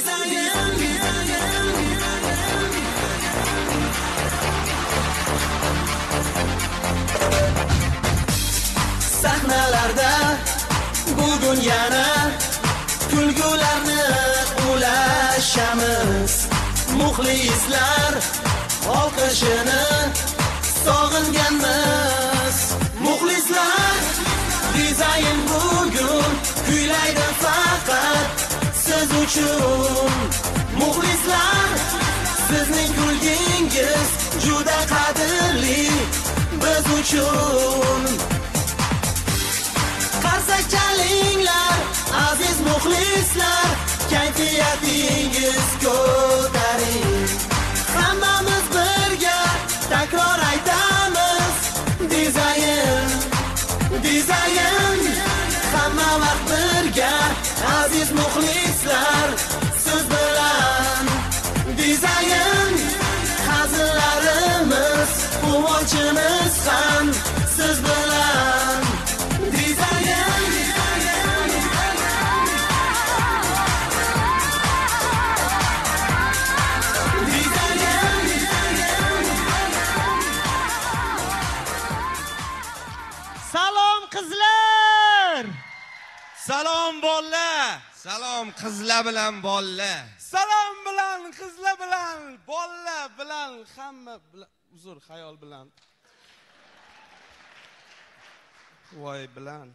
Sahnalarda bugun yana kulgularni ulashamiz. Muxlislar olqishini sog'inganmiz. Muxlislar dizayn bugun kuylaydi faqat siz uchun. Muxlislar sizning kulgingiz juda qadrli biz uchun. Qarsak chalinglar aziz muxlislar, kayfiyatingiz ko'taring. Hammamiz birga takror aytamiz, dizayn, dizayn. Hamma vaqt birga aziz muxlislar, siz bilan dizayn. Hazillarimiz, quvonchimiz ham siz bilan dizayn. Salom qizlar. Salom bolalar. Salom qizlar bilan bolalar. Salom bilan qizlar bilan bolalar bilan hamma bilan uzr xayol bilan voy bilan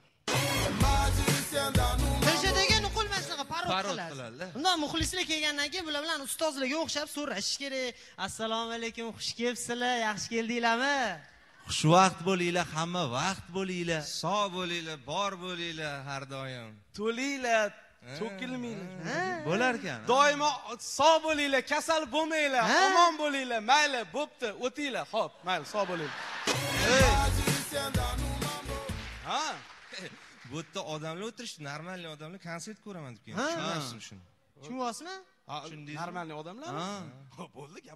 Köşedagi nuqul mashnaqa parod qiladi. qiladi. Undan muxlislar kelgandan keyin bular bilan ustozlarga o'xshab so'rashish kerak. Assalomu alaykum, xush kelibsizlar, yaxshi keldinglarmi? Xushvaqt bo'linglar, hamma vaqt bo'linglar. Sog' bo'linglar, bor bo'linglar har doim. to'linglar, to'kilmanglar. Bo'lar ekan. Doimo sog' bo'linglar, kasal bo'lmanglar, omon bo'linglar. Mayli, bo'pti, o'tinglar. Xo'p, mayli, sog' bo'linglar. Ha? Bu yerda odamlar o'tirishdi, normalniy odamlar konsert ko'raman deb kelgan. Tushunasizmi shuni? Tushunyapsizmi? Normalniy odamlar? Ha, bo'ldi, gap.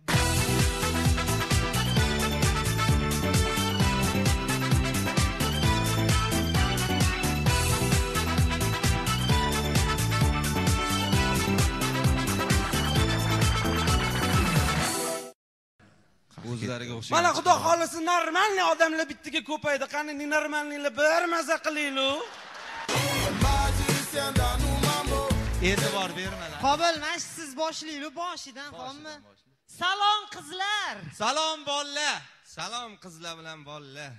O'zlariga o'xshaydi. Mana xudo xolisi normalniy odamlar bittaga ko'paydi. Qani normalniylar bir maza qilaylik. E'tibor bermalar. Qobil, mana siz boshlaylik, boshidan, xo'pmi? Salom qizlar. Salom bolalar. Salom qizlar bilan bolalar.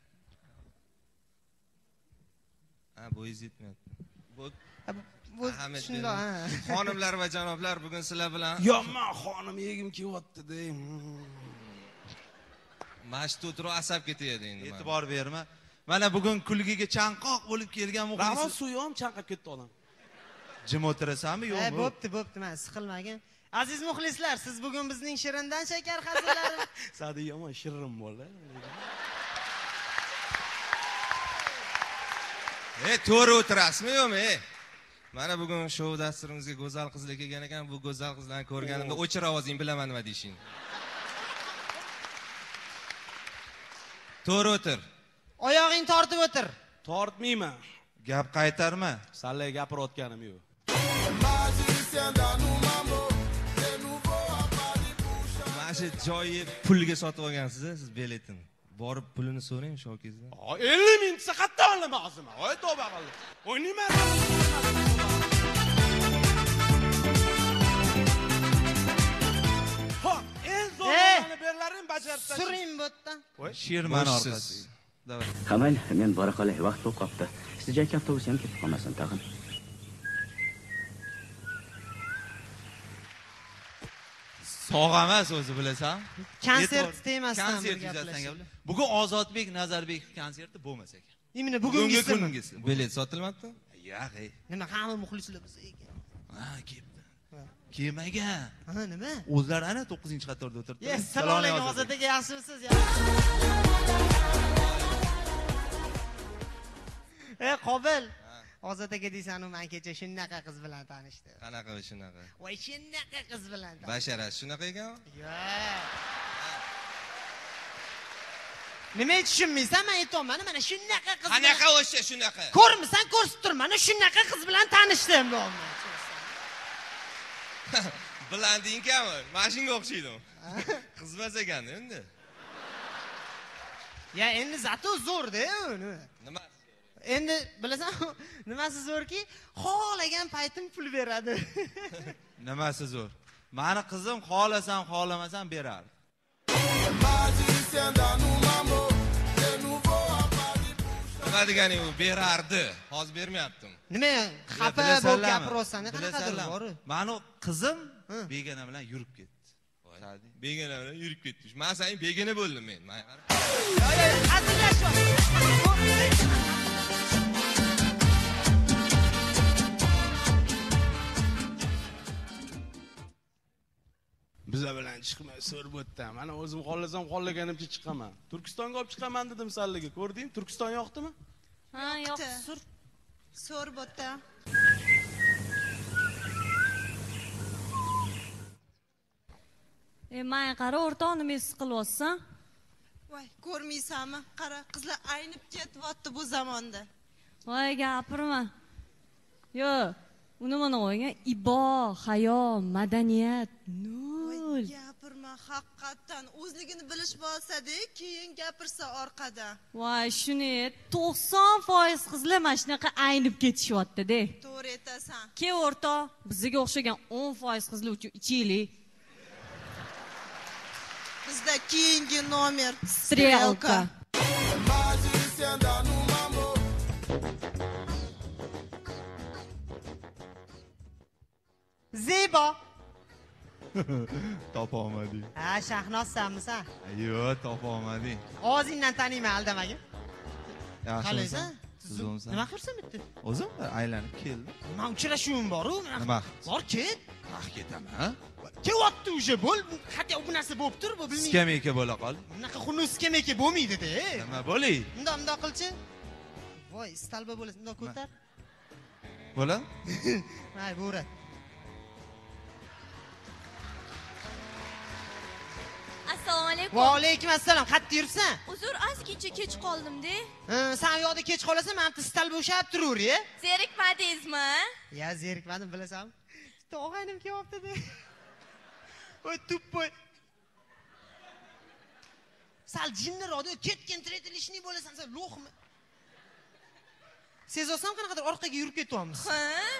Ha, bo'yingiz yetmayapti. Bu shundoq, ha. Xonimlar va janoblar, bugun sizlar bilan Yo, men xonim yegim kelyapti deyim. Mashtu o'tirib asab ketaydi endi. E'tibor berma. Mana bugun kulgiga chanqoq bo'lib kelgan Ramon muxlis. suvi ham chanqab ketdi odam. Jim o'tirasanmi yo'qmi? Bo'pti, mana siqilmagin. Aziz muxlislar, siz bugun bizning shirindan shakar hazillari. Sadi yomon shirin bola. To'g'ri o'tirasizmi yo'qmi? Mana bugun shou dasturimizga go'zal qizlar kelgan ekan. Bu go'zal qizlarni ko'rganimda o'chir ovozing bilaman nima deyishing. To'g'ri o'tir. Oyog'ing tortib o'tir. Tortmayman. Gap qaytarma. Sallay gapirayotganim yo'q. Mana shu joyi pulga sotib olgansiz, siz biletini. Borib pulini so'rang shokingizdan. 50 ming saqatda olaman o'zim. Voy tavba qildim. O'ynayman. Xo'p, en zo'rini berlarim bajarib tashlash. Suring bu yerdan. Sherman orqasi. Davr. Qamal, men bora qolay, vaqt bo'lib qopti. Sizga avtobus ham ketib qolmasin tag'in. Sog' emas o'zi bilasan. Konsert temasdan konsert yuzasidan gaplar. Bugun Ozodbek Nazarbekov konserti bo'lmas ekan. Imini bugungisi. Bilet sotilmabdi? Yo'q, ey. Nima hamma muxlislar bizga ekan. Ha, kelibdi. Kelmagan. Ha, nima? O'zlari ana 9-qatorda o'tiribdi. Assalomu alaykum, Ozodbek, yaxshimisiz? Qobil. Ozod aka deysan-u, men kecha shunaqa qiz bilan tanishdim. Qanaqa shunaqa? Voy, shunaqa qiz bilan tanishdim. Basharat shunaqa ekan? Yo'q. Nima tushunmaysan? Men aytayman, mana shunaqa qiz. Qanaqa o'sha shunaqa? Ko'rmisan, ko'rsatib turman. Mana shunaqa qiz bilan tanishdim, bo'lmay. Bilandingmi? Mashinaga o'xshaydi. Qizmas ekan endi. Ya endi zato zo'rda uni. Nima? Endi bilasan, nimasi zo'rki, xohlagan paytim pul beradi. Nimasi zo'r? Mani qizim xohlasam, xohlamasam beradi. Nima degani u berardi? Hozir bermayaptim. Nima xafa bo'lib gapiryapsan? Qanaqadir bor. Mani qizim begona bilan yurib ketdi. Begona bilan yurib ketdi. Men sening begona bo'ldim men. Biza bilan chiqmay so'rbotdan. Mana o'zim xohlasam xohlaganimcha chiqaman. Turkistonga olib chiqaman dedim salliga. Ko'rding? Turkiston yoqdimi? Ha, yo'q. So'rbotda. Men qara o'rtoqni mes qilyapsan. Voy, ko'rmaysanmi? Qara, qizlar aynib ketyapti bu zamonda. Voy, gapirma. Yo, uni mana qo'ygan ibo, hayo, madaniyat, nol. Gapirma, haqiqatan o'zligini bilish bo'lsa-da, keyin gapirsa orqadan. Voy, shuni 90% qizlar mana shunaqa aynib ketishyapti-da. To'g'ri aytasan. Ke o'rtoq, bizga o'xshagan 10% qizlar uchun ichaylik. Bizda keyingi nomer Strelka. Zebo. Topa olmading. Ha, Shahnozsanmisan? Yo'q, topa olmading. Og'zingdan taniyman, aldamagin. Yaxshimisan? Siz o'msan. Nima qilsam bitta? O'zim aylanib keldim. Men uchrashuvim bor-ku. Nima? Bor, ket. Ketaman. Kelyapti уже, bo'l. Qat'iy bu narsa bo'lib tur, bu bilmayman. Skameyka bo'la qol. Bunaqa xunus skameyka bo'lmaydi-da. Nima bo'lay? Bundoq qilchi. Voy, istalba bo'lasan, bundoq ko'tar. Bo'la? Hay, bo'ra. Assalomu alaykum. Va alaykum assalom. Qayerda yuribsan? Uzr, ozgincha kech qoldim-da. Sen u yoqda kech qolasan, men bitta istalba o'shab turaver. Zerikmadingizmi? Ya, zerikmadim, bilasanmi? Bitta og'aynim kelyapti-da. Voy, tuppoy. Sal jinniroq-da, ketgan tretilishni bo'lasan, sen lo'qmi? Sezosam qanaqadir orqaga yurib ketyapmiz. Ha?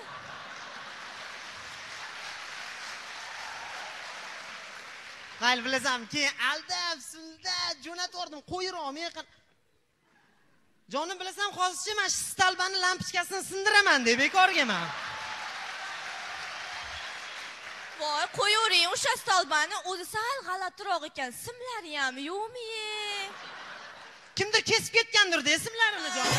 Qayl bilasan, keyin aldab, suldab, jo'natvordim, qo'yirolmay. Jonim bilasan, hozircha men shu stalbani lampochkasini sindiraman deb bekorga men. Voy, qo'yavering o'sha stolbani, o'zi sal g'alatiroq ekan. Simlari ham yo'qmi? Kimdir kesib ketgandir-da ismlarini jonim.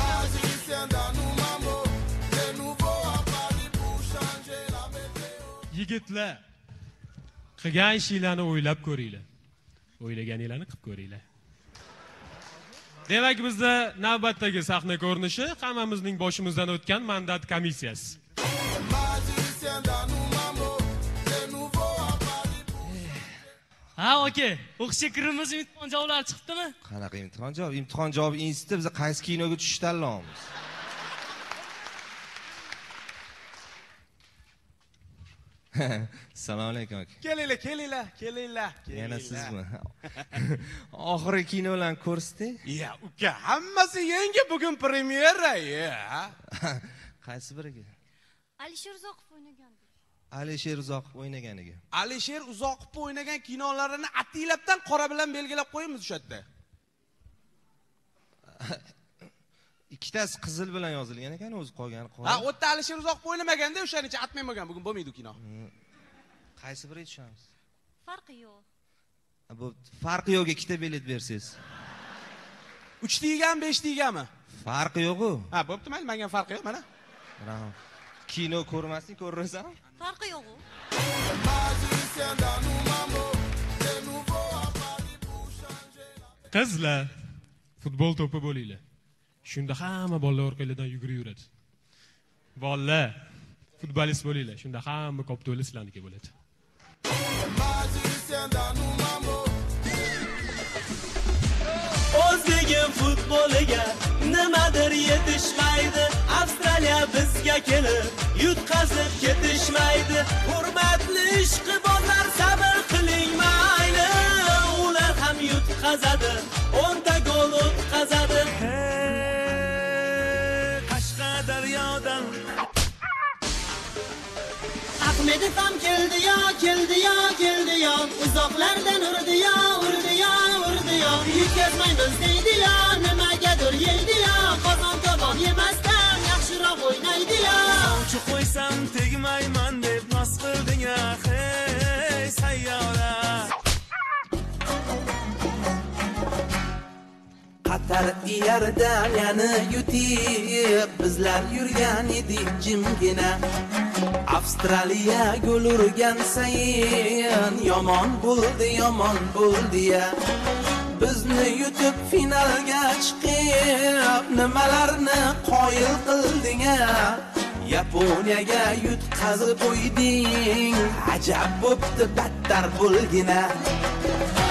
Yigitlar, qilgan ishinglarni o'ylab ko'ringlar. O'ylaganinglarni qilib ko'ringlar. Demak, bizda navbatdagi sahna ko'rinishi hammamizning boshimizdan o'tgan mandat komissiyasi. Ha, aka, o'qishga kirimiz imtihon javoblari chiqdimi? Qanaqa imtihon javob? Imtihon javob instituti biz qaysi kinoga tushish tanlaymiz? Assalomu alaykum aka. Kelinglar. Yana sizmi? Oxirgi kinolarni ko'rsatdi? Ya, uka, hammasi yangi bugun premyera, ya. Qaysi biriga? Alisher Uzoqov o'ynagandi. Alisher Uzoqov o'ynaganiga. Alisher Uzoqov o'ynagan kinolarini atilabdan qora bilan belgilab qo'yamiz o'sha yerda. Ikkitasi qizil bilan yozilgan ekan, o'zi qolgani qora. Ha, o'tda Alisher Uzoqov o'ynamaganda o'shanicha atmay bo'lgan, bugun bo'lmaydi kino. Qaysi biriga tushamiz? Farqi yo'q. Bu farqi yo'q, ikkita bilet bersiz. 3 tigan, 5 tiganmi? Farqi yo'q-ku. Ha, bo'pti, mayli, menga farqi yo'q, mana. Rahmat. Kino ko'rmaslik ko'rasan? Farqi yo'q. Qizlar, futbol to'pi bo'linglar. Shunda hamma bolalar orqangizdan yugurib yuradi. Bolalar, futbolist bo'linglar. Shunda hamma ko'p to'li sizlarniki bo'ladi. O'zbegim futboliga nimadir yetishmaydi. Avstraliya bizga kelib yutqazib ketishmaydi. Hurmat daryodan. Ahmedov ham keldi yo, uzoqlardan urdi yo, yetkazmaymiz deydi yo, nimagadir yeydi yo, qozon kabob yemasdan yaxshiroq o'ynaydi yo. Sovchi qo'ysam tegmayman deb nos qilding hey sayyora. Qatar Iordaniyani yutib bizlar yurgan edik jimgina. Avstraliya gol urgan sayin yomon bo'ldi ya. Bizni yutib finalga chiqib nimalarni qoyil qilding a. Yaponiyaga yutqazib qo'yding, ajab bo'pti battar bo'lgina.